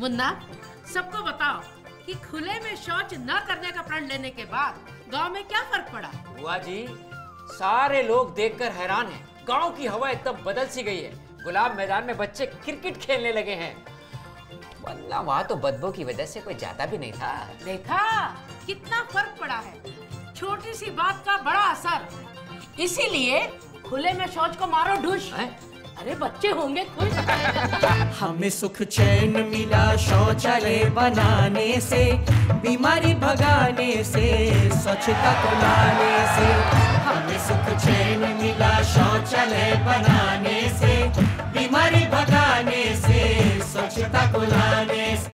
मुन्ना, सबको बताओ कि खुले में शौच न करने का प्रण लेने के बाद गांव में क्या फर्क पड़ा? बुआ जी, सारे लोग देखकर हैरान हैं। गांव की हवा एकदम बदल सी गई है। गुलाब मैदान में बच्चे क्रिकेट खेलने लगे हैं, वरना वहाँ तो बदबू की वजह से कोई जाता भी नहीं था। देखा कितना फर्क पड़ा है, छोटी सी बात का बड़ा असर। इसीलिए खुले में शौच को मारो ढूंढ। अरे बच्चे होंगे खुश। हमें सुख चैन मिला शौचालय बनाने से, बीमारी भगाने से, स्वच्छता को लाने से। हमें सुख चैन मिला शौचालय बनाने से, बीमारी भगाने से, स्वच्छता को लाने से।